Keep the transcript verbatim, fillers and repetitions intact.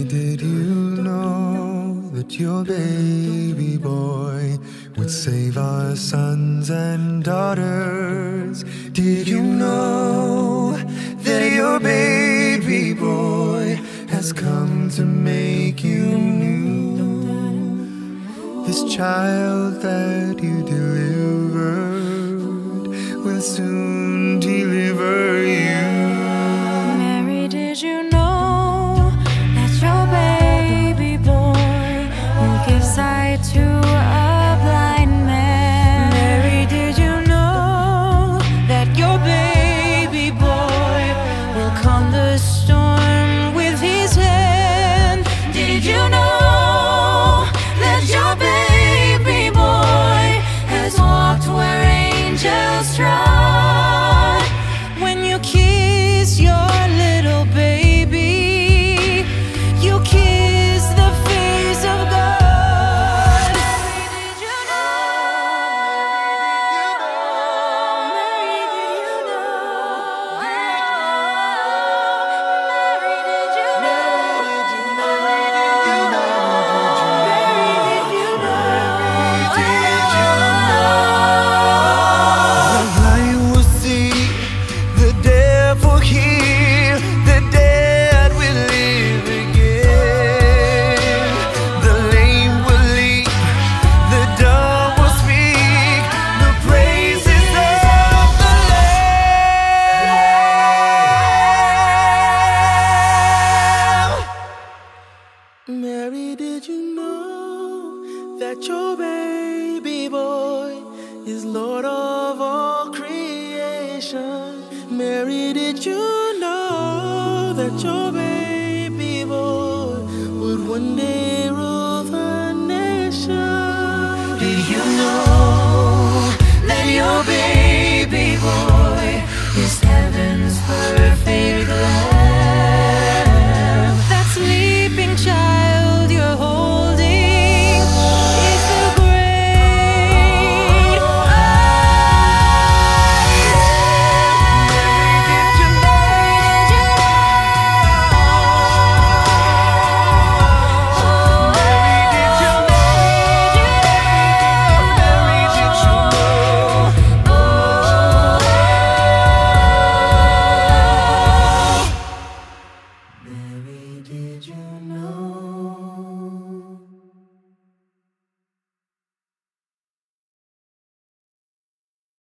did you know that your baby boy would save our sons and daughters? Did you know that your baby boy has come to make you new? This child that you delivered will soon deliver you. Mary, did you know that your baby boy will give sight to a blind man? Mary, did you know that your baby boy will calm the storm with his hand? Did you know that your baby boy has walked where angels trod? When you kiss your little baby, you kiss the face of God. Mary, did you know? Mary, did you know? Mary, did you know? Mary, did you The blind will see, the deaf will hear, the dead will live again. The lame will leap, the dumb will speak, the praises of the Lamb. Mary, did you know that your baby boy is Lord of all creation? Mary, did you know that your baby boy would one day rule the nation? Did you know that your baby boy is heaven's perfect